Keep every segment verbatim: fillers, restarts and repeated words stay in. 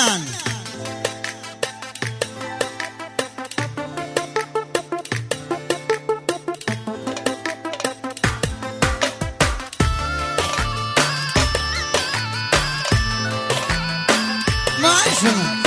Aman. Maşallah.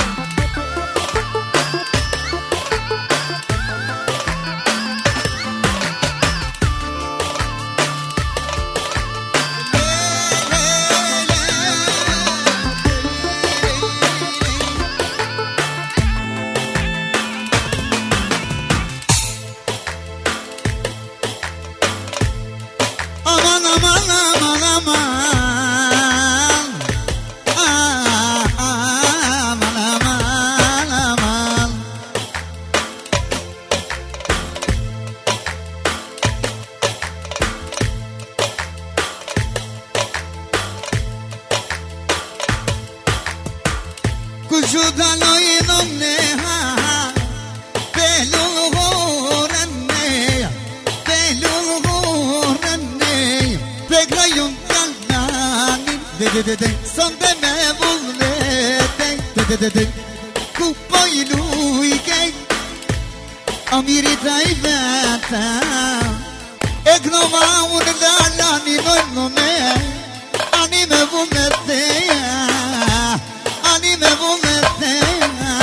Aman aman aman aman. Ah, aman aman aman. Kujudan oyunum ne ha ha. Beluğuren ne ya. Beluğuren ne ya. Begrayun kalnanin. De de de de. Son deme bul ne de. De de de de. Kupoylu ike. Amiri taivata. Egnoma un lalani no ne. Anime vumete ya. Anime vumete ya.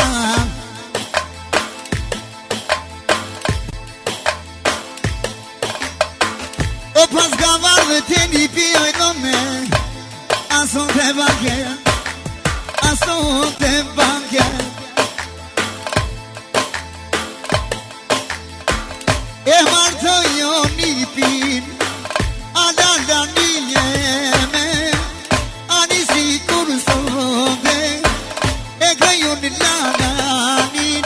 O pasgavar teni pioi nome. Ason te banche. Ason te banche. E marto io ni pin. Adanda ni yeme. Ani sikur soge. E gayo ni lalanin.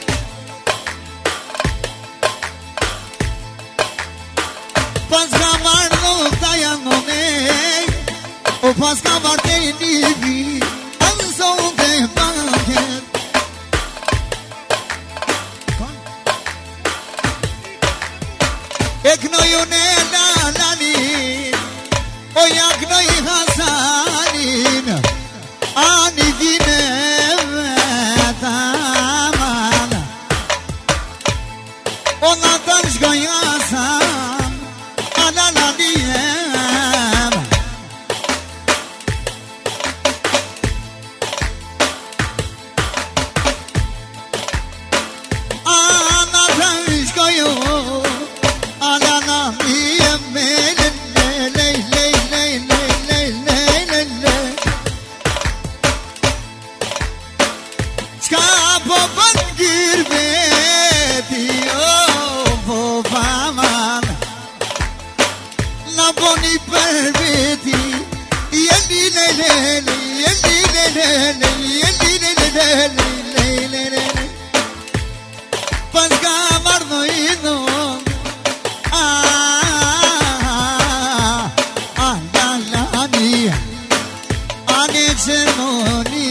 Pasgavar no tayanone. O pasgavar teni pi. Ason te banche. Eknoyune lalanin. O yaknoy hasanin. Ani dine vetaman. Ona tanış goyasan. Alalaniyem. Ana tanış goyo. Alalaniyem. Ley ley ley ley ley ley ley ley ley. Scapo van girveti o paman. La boni perveti. Yendi le le le yendi le le le yendi le le le le le le. Pasca varno ino. Ah ah la la ni. Ani ceremoni.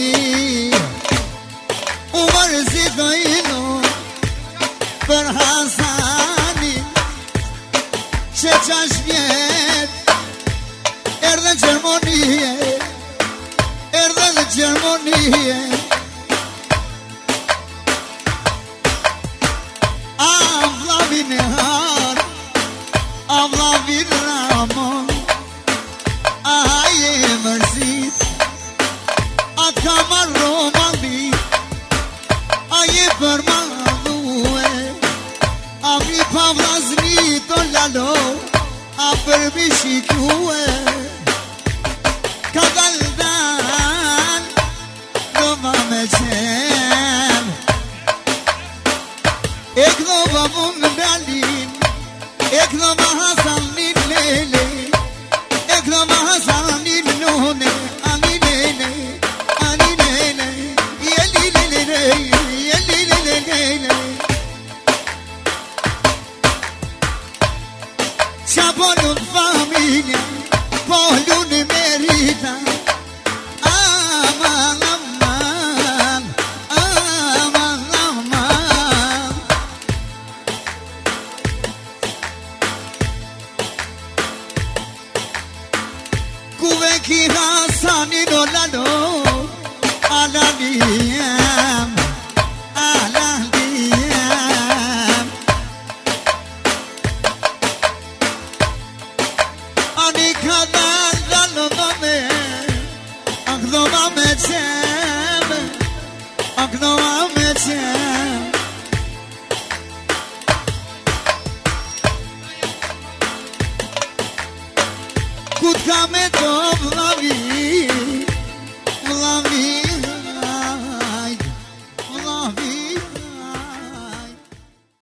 Umar zikoino. Per Hasani. Çeçaş vjet. Erdel ceremoniye. Erdel ceremoniye. Avla binhar. Avla bin Ramon. Aye mersit. At kamar romali. Aye permadue. Ami pavlazni tolalo. Aper bishikue. Kadaldan. Nova mecem. Eknova bun dalin. Eknova hasanin lele. Eknova hasanin nune. Ani lele. Ani lele. Yeli lele. Yeli lele. Chabolun familia. Polun merita. Aman aman. Alaliyam, alaliyam. Ani kadar dalmame, akdomame sem, akdomame sem. Kutkame to vlavi.